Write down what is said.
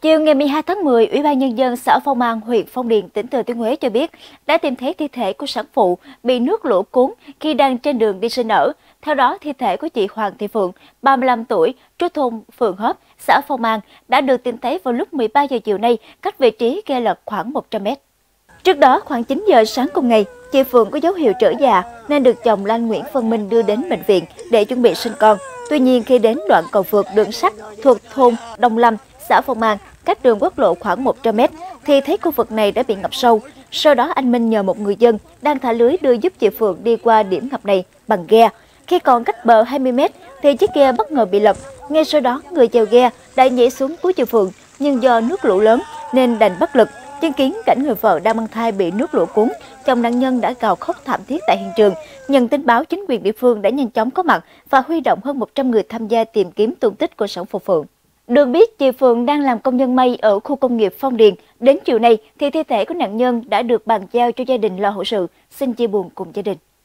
Chiều ngày 12 tháng 10, Ủy ban Nhân dân xã Phong An, huyện Phong Điền, tỉnh Thừa Thiên Huế cho biết đã tìm thấy thi thể của sản phụ bị nước lũ cuốn khi đang trên đường đi sinh nở. Theo đó, thi thể của chị Hoàng Thị Phượng, 35 tuổi, trú thôn Phượng Hớp, xã Phong An đã được tìm thấy vào lúc 13 giờ chiều nay, cách vị trí ghe lật khoảng 100 mét. Trước đó, khoảng 9 giờ sáng cùng ngày, chị Phượng có dấu hiệu trở già nên được chồng là anh Nguyễn Văn Minh đưa đến bệnh viện để chuẩn bị sinh con. Tuy nhiên, khi đến đoạn cầu vượt đường sắt thuộc thôn Đông Lâm, xã Phong An, cách đường quốc lộ khoảng 100 mét, thì thấy khu vực này đã bị ngập sâu. Sau đó, anh Minh nhờ một người dân đang thả lưới đưa giúp chị Phượng đi qua điểm ngập này bằng ghe. Khi còn cách bờ 20 mét, thì chiếc ghe bất ngờ bị lật. Ngay sau đó, người chèo ghe đã nhảy xuống cứu chị Phượng, nhưng do nước lũ lớn nên đành bất lực. Chứng kiến cảnh người vợ đang mang thai bị nước lũ cuốn, chồng nạn nhân đã gào khóc thảm thiết tại hiện trường. Nhận tin báo, chính quyền địa phương đã nhanh chóng có mặt và huy động hơn 100 người tham gia tìm kiếm tung tích của sản phụ Phượng. Được biết, chị Phượng đang làm công nhân may ở khu công nghiệp Phong Điền. Đến chiều nay, thì thi thể của nạn nhân đã được bàn giao cho gia đình lo hậu sự. Xin chia buồn cùng gia đình.